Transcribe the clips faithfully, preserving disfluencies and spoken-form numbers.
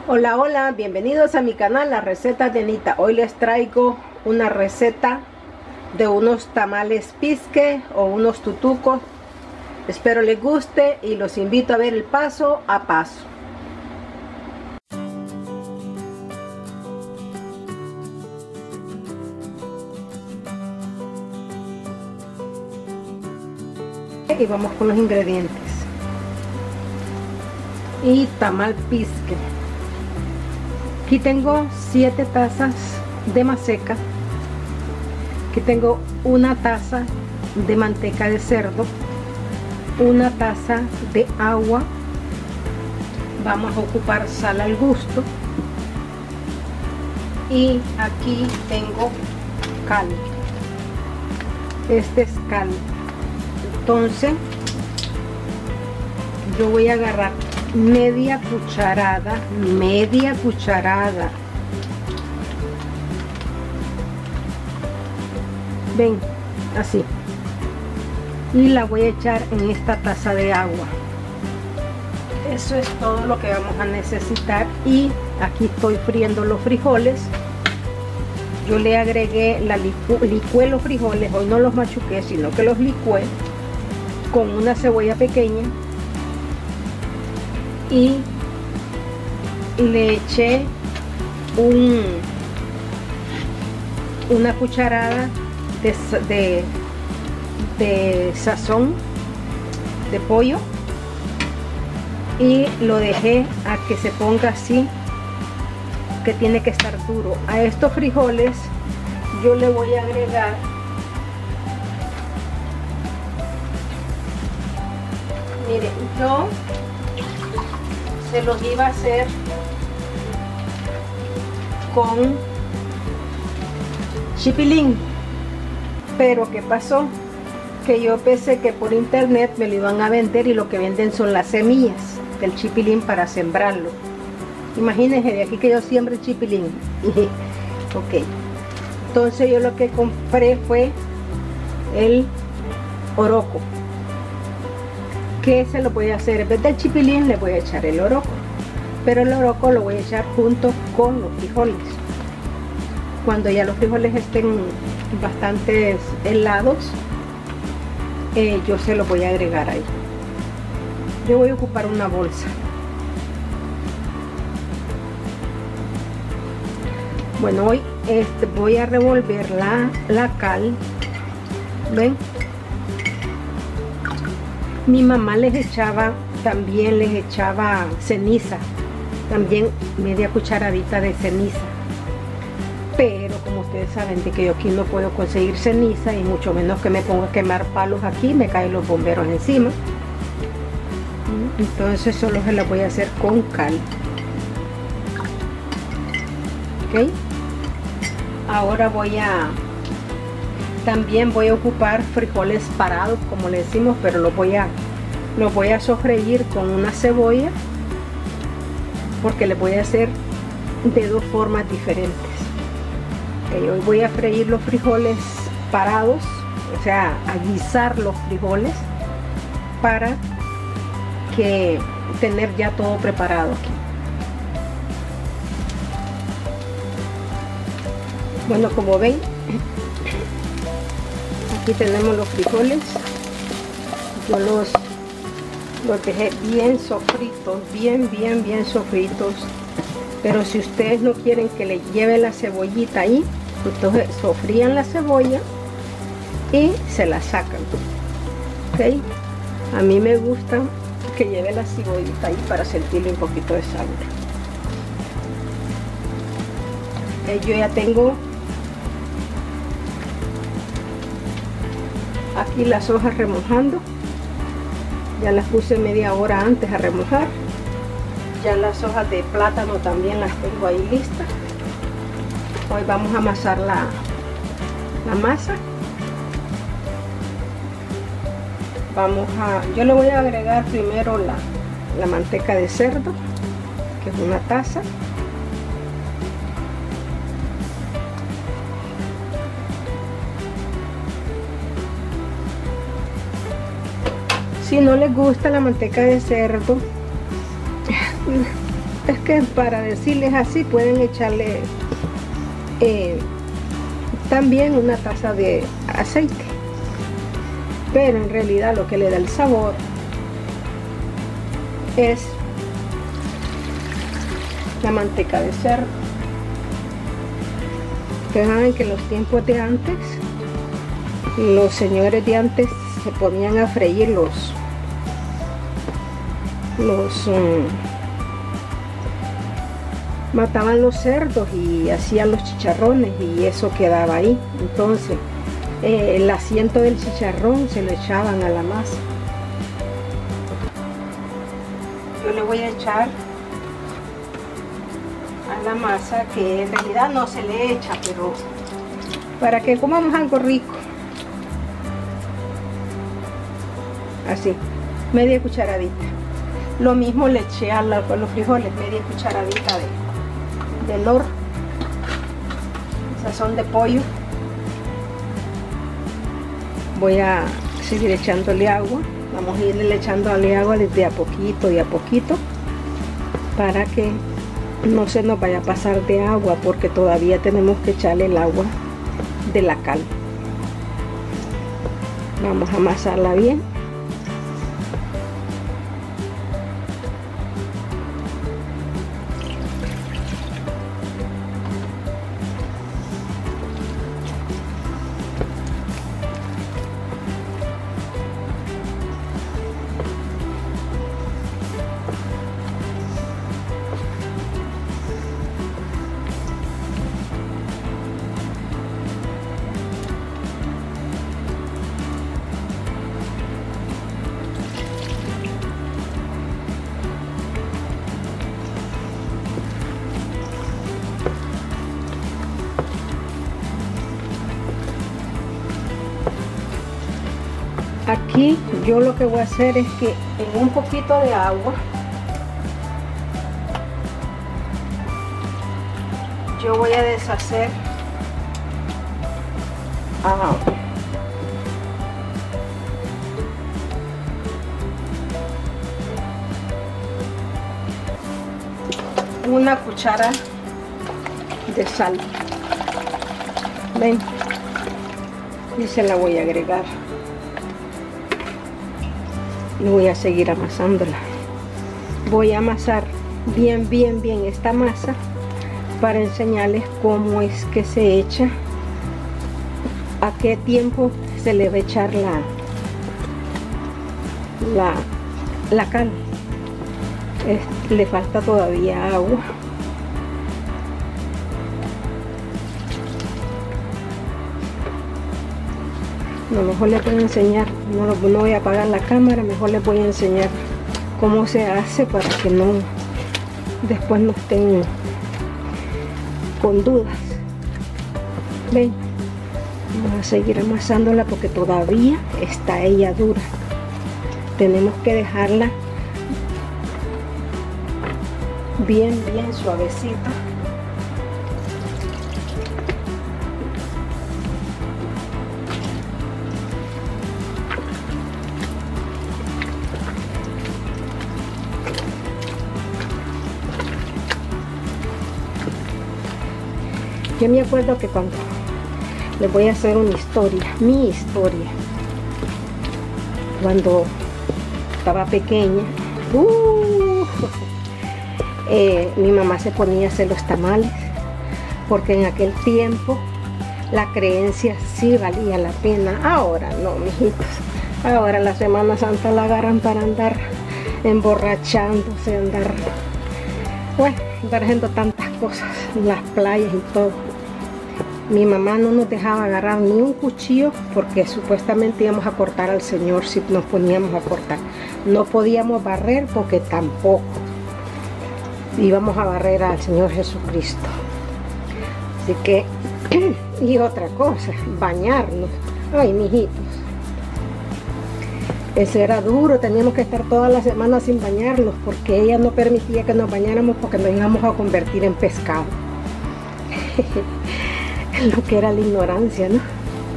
Hola, hola, bienvenidos a mi canal, las recetas de Anita. Hoy les traigo una receta de unos tamales pisque o unos tutucos. Espero les guste y los invito a ver el paso a paso. Y vamos con los ingredientes. Y tamal pisque. Aquí tengo siete tazas de maseca. Aquí tengo una taza de manteca de cerdo, una taza de agua. Vamos a ocupar sal al gusto. Y aquí tengo cal. Este es cal. Entonces yo voy a agarrar media cucharada, media cucharada. Ven, así. Y la voy a echar en esta taza de agua. Eso es todo lo que vamos a necesitar. Y aquí estoy friendo los frijoles. Yo le agregué la licu licué los frijoles, hoy no los machuqué, sino que los licué con una cebolla pequeña. Y le eché un, una cucharada de, de, de sazón de pollo y lo dejé a que se ponga así, que tiene que estar duro. A estos frijoles yo le voy a agregar miren, yo se los iba a hacer con chipilín, pero ¿qué pasó? Que yo pensé que por internet me lo iban a vender y lo que venden son las semillas del chipilín para sembrarlo. Imagínense, de aquí que yo siembre chipilín. Ok, entonces yo lo que compré fue el oroco, que se lo voy a hacer, en vez del chipilín le voy a echar el oroco, pero el oroco lo voy a echar junto con los frijoles. Cuando ya los frijoles estén bastante helados, eh, yo se los voy a agregar ahí. Yo voy a ocupar una bolsa. Bueno, hoy este, voy a revolver la, la cal. ¿Ven? Mi mamá les echaba, también les echaba ceniza, también media cucharadita de ceniza. Pero como ustedes saben de que yo aquí no puedo conseguir ceniza y mucho menos que me ponga a quemar palos aquí, me caen los bomberos encima. Entonces solo se la voy a hacer con cal. Ok. Ahora voy a... También voy a ocupar frijoles parados, como le decimos, pero los voy a, los voy a sofreír con una cebolla, porque les voy a hacer de dos formas diferentes. Okay, hoy voy a freír los frijoles parados, o sea, a guisar los frijoles para que tener ya todo preparado aquí. Bueno, como ven, aquí tenemos los frijoles. Yo los, los dejé bien sofritos, bien, bien, bien sofritos. Pero si ustedes no quieren que le lleve la cebollita ahí, entonces sofrían la cebolla y se la sacan. ¿Okay? A mí me gusta que lleve la cebollita ahí para sentirle un poquito de sabor. Eh, yo ya tengo aquí las hojas remojando, ya las puse media hora antes a remojar. Ya las hojas de plátano también las tengo ahí listas. Hoy vamos a amasar la, la masa. Vamos a, yo le voy a agregar primero la, la manteca de cerdo, que es una taza. Si no les gusta la manteca de cerdo, Es que para decirles así pueden echarle eh, también una taza de aceite, pero en realidad lo que le da el sabor es la manteca de cerdo. Ustedes saben que en los tiempos de antes, los señores de antes se ponían a freír los los um, mataban los cerdos y hacían los chicharrones y eso quedaba ahí. Entonces eh, el asiento del chicharrón se lo echaban a la masa. Yo le voy a echar a la masa, que en realidad no se le echa, pero para que comamos algo rico, así, media cucharadita. Lo mismo le eché a los frijoles, media cucharadita de, de nor, sazón de pollo. Voy a seguir echándole agua, vamos a irle echándole agua desde a poquito y a poquito para que no se nos vaya a pasar de agua, porque todavía tenemos que echarle el agua de la cal. Vamos a amasarla bien. Aquí yo lo que voy a hacer es que en un poquito de agua yo voy a deshacer ah, una cuchara de sal. Ven, y se la voy a agregar. Y voy a seguir amasándola. Voy a amasar bien bien bien esta masa para enseñarles cómo es que se echa, a qué tiempo se le va a echar la la, la cal. Es, le falta todavía agua. No, mejor les voy a enseñar, no, no voy a apagar la cámara, mejor les voy a enseñar cómo se hace para que no después no estén con dudas. Ven, vamos a seguir amasándola porque todavía está ella dura. Tenemos que dejarla bien bien suavecita. Yo me acuerdo que cuando les voy a hacer una historia, mi historia, cuando estaba pequeña, uh, eh, mi mamá se ponía a hacer los tamales, porque en aquel tiempo la creencia sí valía la pena. Ahora no, mijitos, ahora la Semana Santa la agarran para andar emborrachándose, andar, bueno, andar haciendo tantas cosas en las playas y todo. Mi mamá no nos dejaba agarrar ni un cuchillo porque supuestamente íbamos a cortar al Señor si nos poníamos a cortar. No podíamos barrer porque tampoco íbamos a barrer al Señor Jesucristo. Así que, y otra cosa, bañarnos. Ay, mijitos, eso era duro, teníamos que estar toda la semana sin bañarnos porque ella no permitía que nos bañáramos porque nos íbamos a convertir en pescado. Lo que era la ignorancia, ¿no?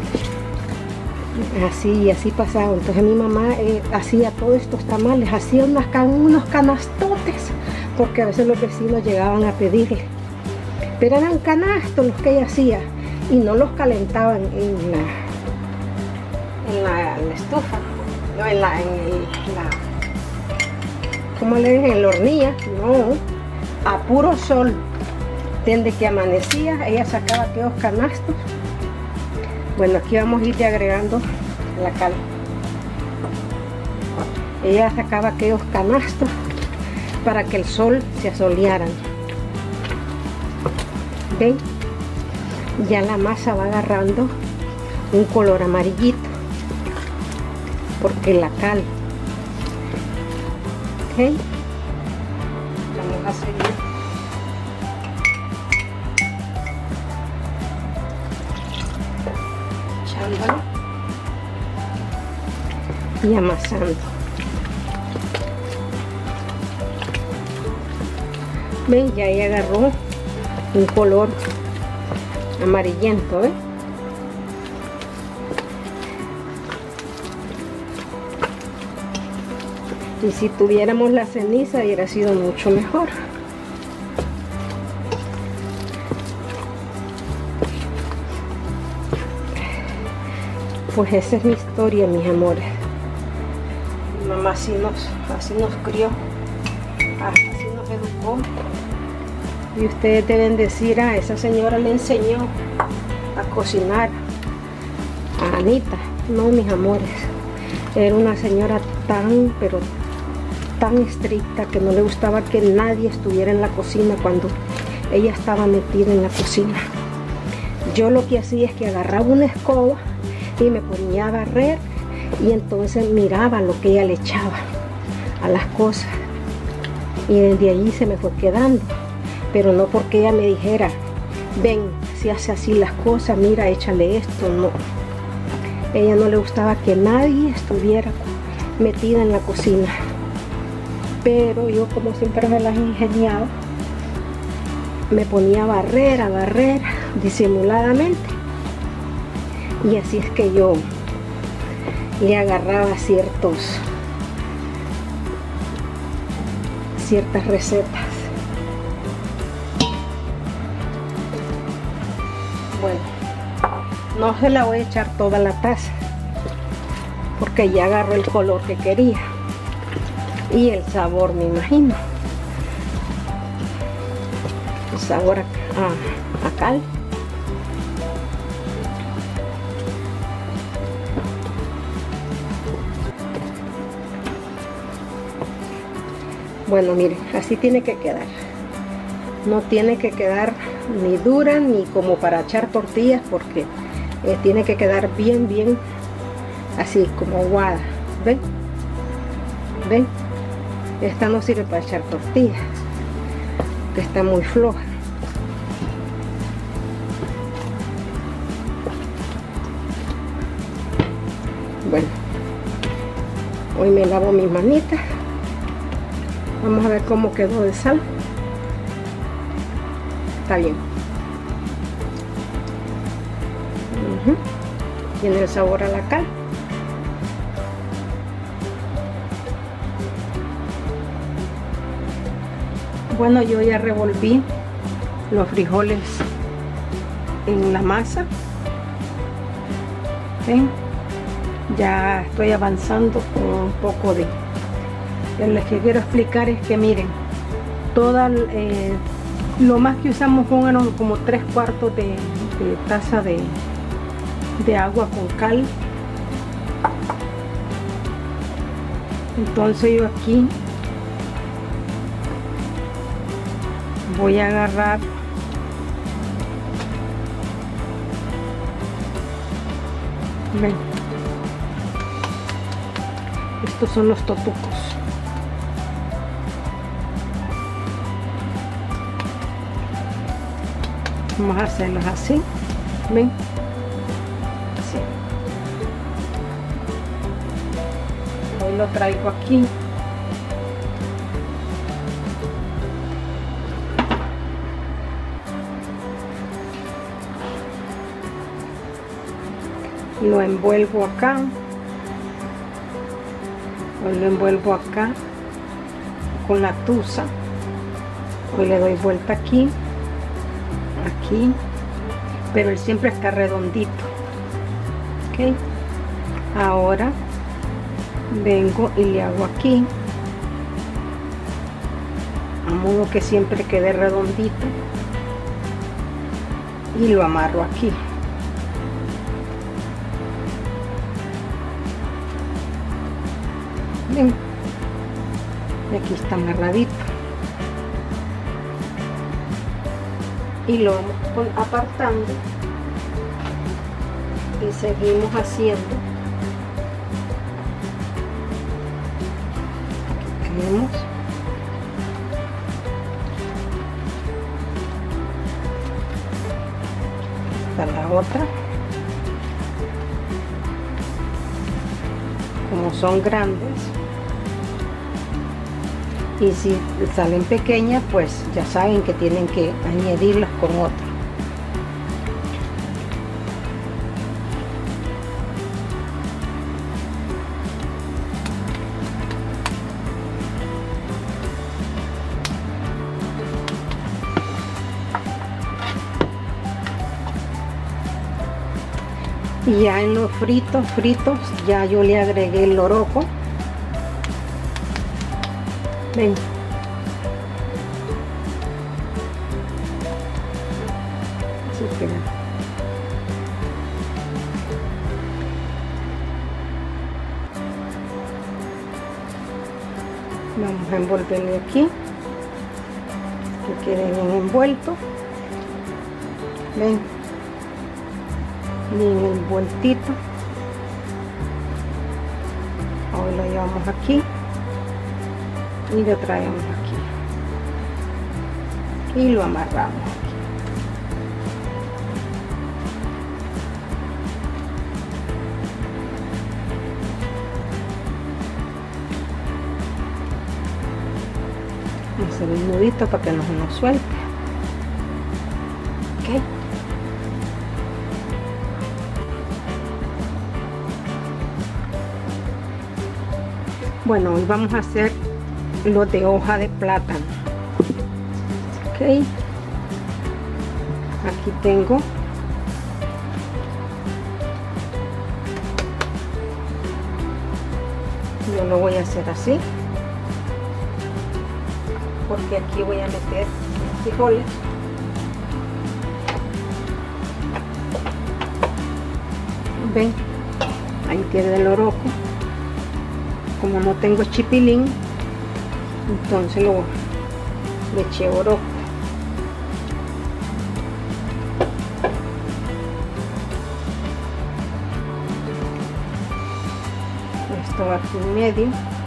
Así, así pasaba. Entonces mi mamá eh, hacía todos estos tamales, hacía unas can unos canastotes porque a veces los vecinos llegaban a pedirle, pero eran canastos los que ella hacía y no los calentaban en la, en la, en la estufa, no, en la, en el, la, ¿cómo le dije? En la hornilla, no, a puro sol. Desde que amanecía ella sacaba aquellos canastos. Bueno, aquí vamos a ir agregando la cal. Ella sacaba aquellos canastos para que el sol se asolearan. ¿Ven? Ya la masa va agarrando un color amarillito porque la cal. ¿Ok? Vamos a seguir. Echándolo y amasando. Ven, ya ahí agarró un color amarillento, ¿eh? Y si tuviéramos la ceniza hubiera sido mucho mejor. Pues esa es mi historia, mis amores. Mi mamá así nos, así nos crió, así nos educó. Y ustedes deben decir, ah, esa señora le enseñó a cocinar a Anita. No, mis amores, era una señora tan, pero tan estricta que no le gustaba que nadie estuviera en la cocina cuando ella estaba metida en la cocina. Yo lo que hacía es que agarraba una escoba y me ponía a barrer y entonces miraba lo que ella le echaba a las cosas y desde allí se me fue quedando, pero no porque ella me dijera, ven, si hace así las cosas, mira, échale esto, no. Ella no le gustaba que nadie estuviera metida en la cocina, pero yo, como siempre me las ingeniaba, me ponía a barrer, a barrer disimuladamente. Y así es que yo le agarraba ciertos, ciertas recetas. Bueno, no se la voy a echar toda la taza porque ya agarró el color que quería y el sabor, me imagino. El sabor a, a, a cal. Bueno, miren, así tiene que quedar. No tiene que quedar ni dura ni como para echar tortillas, porque eh, tiene que quedar bien, bien así como aguada. ¿Ven? ¿Ven? Esta no sirve para echar tortillas, que está muy floja. Bueno, hoy me lavo mis manitas. Vamos a ver cómo quedó de sal. Está bien. Uh-huh. Tiene el sabor a la cal. Bueno, yo ya revolví los frijoles en la masa. ¿Ven? Ya estoy avanzando con un poco de... Lo que quiero explicar es que miren, toda eh, lo más que usamos fueron como tres cuartos de, de taza de, de agua con cal. Entonces yo aquí voy a agarrar ven, estos son los totucos. Vamos a hacerlos así, ven, así. Hoy lo traigo aquí. Lo envuelvo acá, o lo envuelvo acá con la tusa Después le doy vuelta aquí, aquí, pero él siempre está redondito. Ok, ahora vengo y le hago aquí, a modo que siempre quede redondito, y lo amarro aquí. Ven, y aquí está amarradito, y lo vamos apartando y seguimos haciendo. Aquí tenemos la otra. Como son grandes y si salen pequeñas, pues ya saben que tienen que añadirlas con otra. Y ya en los fritos, fritos, ya yo le agregué el loroco. Ven. Así queda. Vamos a envolverle aquí, que quede bien envuelto. Ven. Bien envueltito. Ahora lo llevamos aquí y lo traemos aquí y lo amarramos aquí. Vamos a hacer un nudito para que no se nos suelte. Ok. Bueno, hoy vamos a hacer los de hoja de plátano. Ok, aquí tengo yo lo voy a hacer así porque aquí voy a meter frijoles. Ven, ahí tiene el loroco. Como no tengo chipilín, entonces lo le eché oroco. Esto va aquí en medio.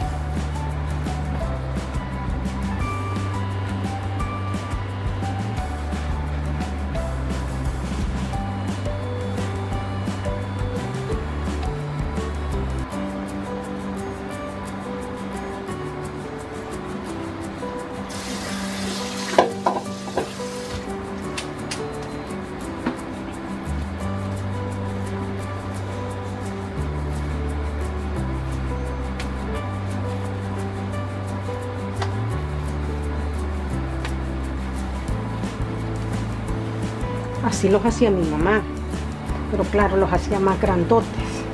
Así los hacía mi mamá, pero claro, los hacía más grandotes.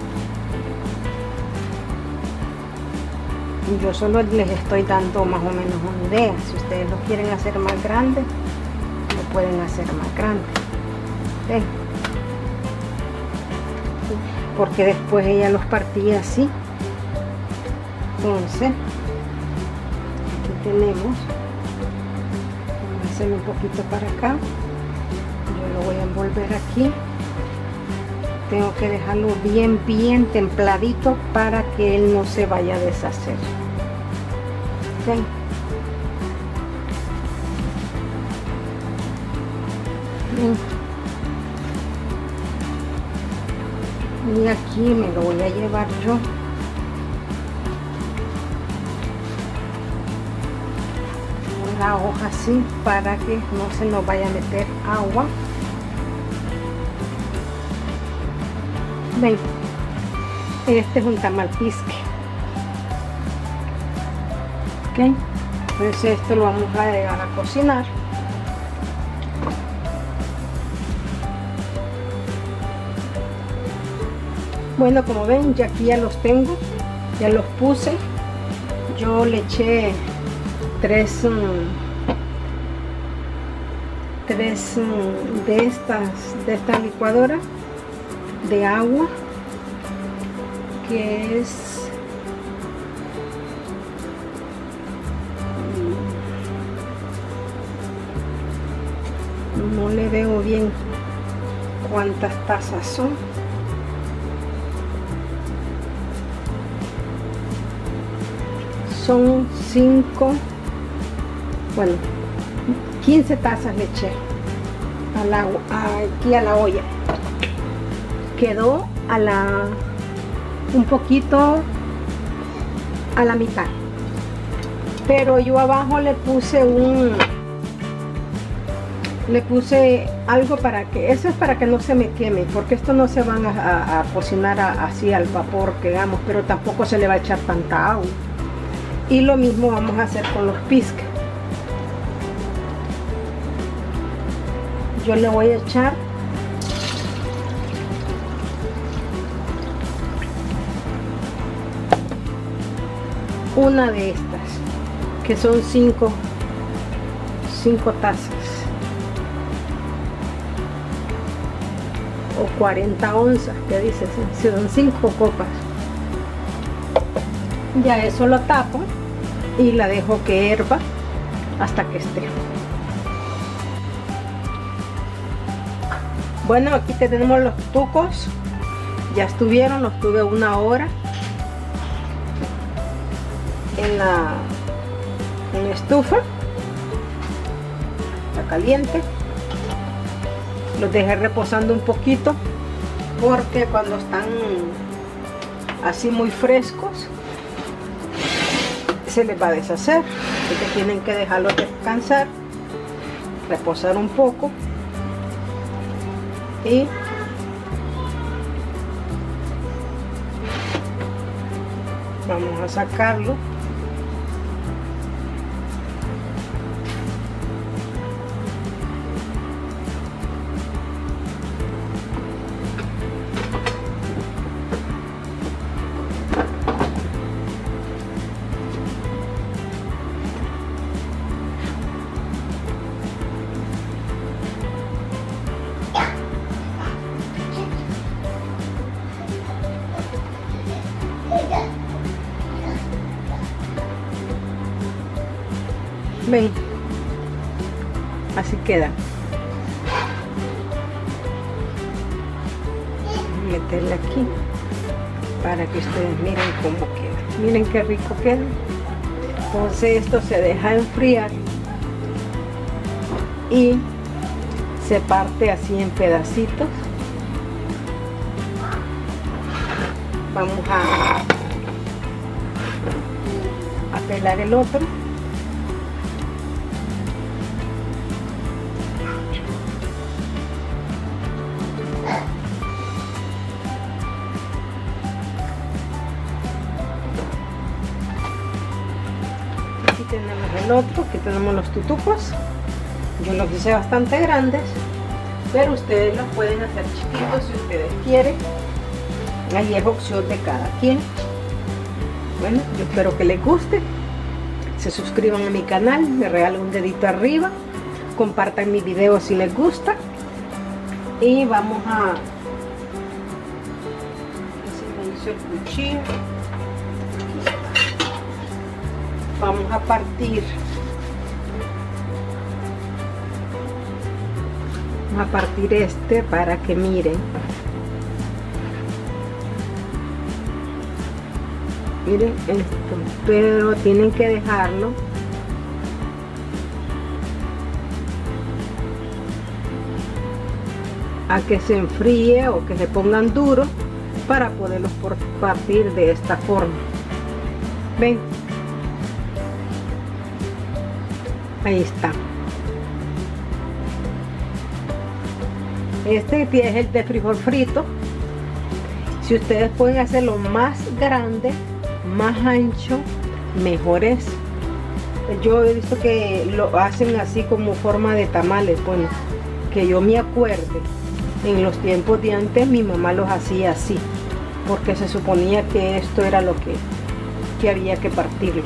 Y yo solo les estoy dando más o menos una idea. Si ustedes lo quieren hacer más grande, lo pueden hacer más grande. ¿Ven? Porque después ella los partía así. Entonces, aquí tenemos. Vamos a hacer un poquito para acá. Yo lo voy a envolver aquí. Tengo que dejarlo bien bien templadito para que él no se vaya a deshacer. ¿Okay? Bien. Y aquí me lo voy a llevar yo. La hoja así para que no se nos vaya a meter agua. Ven, este es un tamal pisque. Ok, Entonces esto lo vamos a dejar a cocinar. Bueno, como ven, ya aquí ya los tengo, ya los puse. Yo le eché tres, tres de estas, de esta licuadora de agua, que es no le veo bien cuántas tazas son. Son cinco, bueno, quince tazas le eché al agua, aquí a la olla. Quedó a la, un poquito a la mitad. Pero yo abajo le puse un, le puse algo para que, eso es para que no se me queme, porque esto no se van a, a, a cocinar a, así al vapor, que digamos, pero tampoco se le va a echar tanta agua. Y lo mismo vamos a hacer con los pisques. Yo le voy a echar una de estas, que son cinco, cinco tazas o cuarenta onzas, que dice, son cinco copas. Ya eso lo tapo y la dejo que hierva hasta que esté. Bueno, aquí tenemos los tucos, ya estuvieron, los tuve una hora en la, en la estufa, está caliente. Los dejé reposando un poquito porque cuando están así muy frescos se les va a deshacer, así que tienen que dejarlos descansar, reposar un poco y vamos a sacarlo. Ven, así queda. Meterle aquí para que ustedes miren cómo queda. Miren qué rico queda. Entonces esto se deja enfriar y se parte así en pedacitos. Vamos a, a pelar el otro. Tenemos el otro, que tenemos los tutucos. Yo los hice bastante grandes, pero ustedes los pueden hacer chiquitos si ustedes quieren. Ahí es opción de cada quien. Bueno, yo espero que les guste. Se suscriban a mi canal, me regalan un dedito arriba, compartan mi video si les gusta y vamos a, así me hizo el cuchillo. Vamos a partir, vamos a partir este para que miren. Miren esto, pero tienen que dejarlo a que se enfríe o que se pongan duros para poderlos partir de esta forma. Ven. Ahí está. Este es el de frijol frito. Si ustedes pueden hacerlo más grande, más ancho, mejor es. yo he visto que lo hacen así como forma de tamales. Bueno, que yo me acuerde, en los tiempos de antes mi mamá los hacía así, porque se suponía que esto era lo que, que había que partirlos.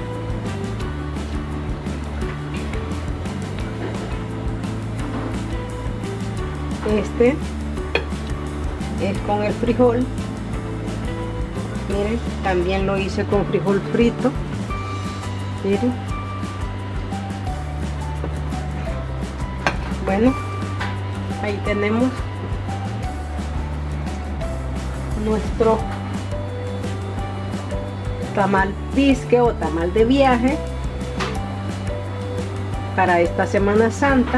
Este es con el frijol. Miren, también lo hice con frijol frito. Miren. Bueno, ahí tenemos nuestro tamal disque o tamal de viaje para esta Semana Santa.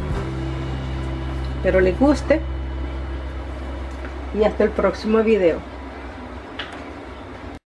Espero les guste y hasta el próximo video.